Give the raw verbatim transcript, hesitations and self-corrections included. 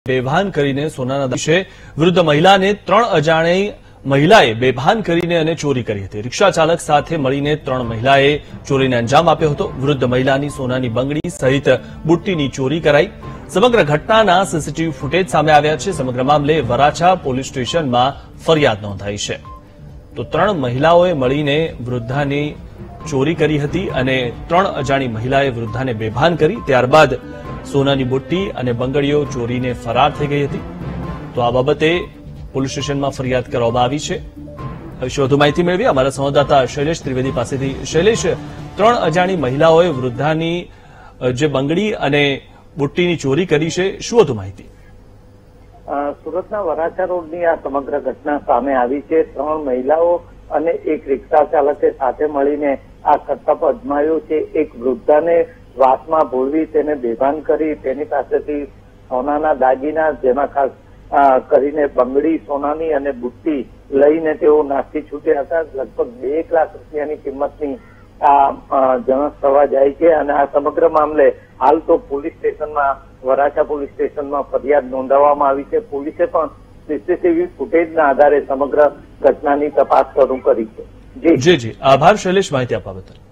બેભાન કરીને સોનાના વિશે વૃદ્ધ મહિલાને ત્રણ અજાણી મહિલાએ બેભાન કરીને અને ચોરી કરી હતી। રિક્ષા ચાલક સાથે મળીને ત્રણ મહિલાએ ચોરીને અંજામ આપ્યો હતો। વૃદ્ધ મહિલાની સોનાની બંગડી સહિત બુટ્ટીની ચોરી કરાઈ। સમગ્ર ઘટનાના સીસીટીવી ફૂટેજ સામે આવ્યા છે। સમગ્ર મામલે વરાછા પોલીસ સ્ટેશનમાં ફરિયાદ નોંધાઈ છે। તો ત્રણ મહિલાઓએ મળીને વૃદ્ધાની ચોરી કરી હતી અને ત્રણ અજાણી મહિલાએ વૃદ્ધાને બેભાન કરી। ત્યારબાદ સોનાની બુટ્ટી અને બંગડીઓ ચોરીને ફરાર થઈ ગઈ હતી। તો આ બાબતે પોલીસ સ્ટેશનમાં ફરિયાદ કરવામાં આવી છે। હવે વધુ માહિતી મેળવી અમારા સંવાદદાતા શૈલેષ ત્રિવેદી પાસેથી। શૈલેષ, ત્રણ અજાણી મહિલાઓએ વૃદ્ધાની જે બંગડી અને બુટ્ટીની ચોરી કરી છે, શું વધુ માહિતી? સુરતના વરાછા રોડની આ સમગ્ર ઘટના સામે આવી છે। ત્રણ મહિલાઓ અને એક રિક્ષા ચાલકે સાથે મળીને આ કરતબ અજમાવ્યો છે। એક વૃદ્ધાને વાસમાં ભોળવી તેને બેભાન કરી તેની પાસેથી સોનાના દાગીના, જેમાં ખાસ કરીને બંગડી સોનાની અને બુટ્ટી લઈને તેઓ નાસી છૂટ્યા હતા। લગભગ બે એક લાખ રૂપિયાની કિંમતની આ જણસ થવા જાય છે અને આ સમગ્ર મામલે હાલ તો પોલીસ સ્ટેશનમાં વરાછા પોલીસ સ્ટેશનમાં ફરિયાદ નોંધાવવામાં આવી છે। પોલીસે પણ સીસીટીવી ફૂટેજના આધારે સમગ્ર ઘટનાની તપાસ શરૂ કરી છે। જી જી આભાર શૈલેષ, માહિતી આપવા બદલ।